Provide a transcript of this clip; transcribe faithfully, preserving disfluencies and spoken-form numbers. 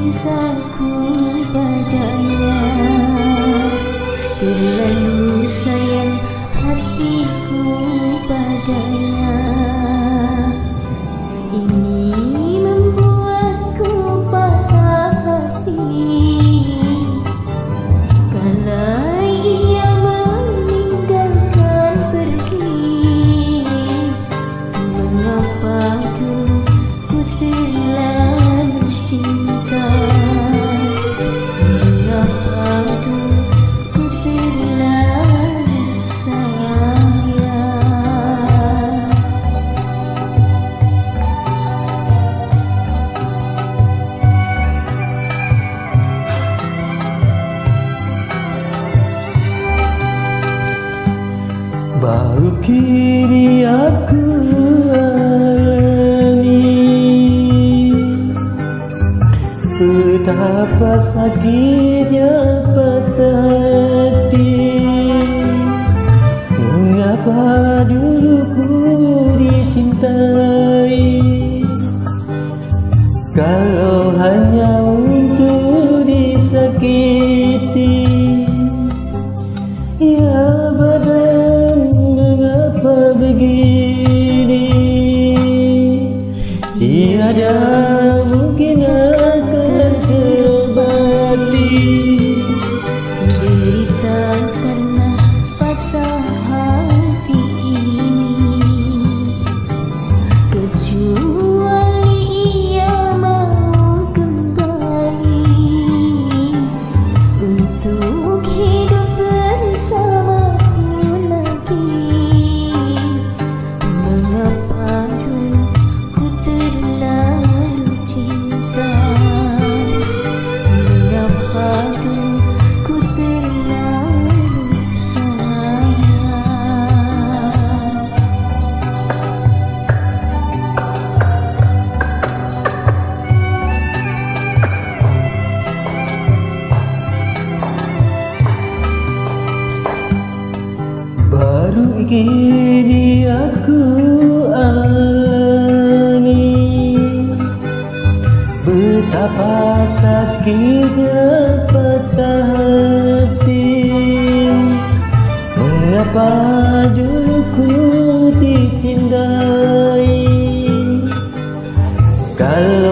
cintaku padanya, terlalu sayang hatiku padanya. Ini membuatku patah hati kala ia meninggalkan pergi. Mengapa dulu ku terlalu cinta, mengapa dulu ku terlalu sayang. Baru kini aku alami betapa sakitnya patah hati. Mengapa dulu ku dicintai kalau hanya untuk disakiti? Ya badan, mengapa begini? Tiada mungkin akan terobati Derita karena patah hati ini, kecuali ia mau kembali untuk hidup bersamaku lagi. Mengapa dulu ku terlalu cinta, mengapa dulu ku terlalu sayang. Baru kini aku alami betapa sakitnya patah hati. Mengapa dulu ku dicintai kalau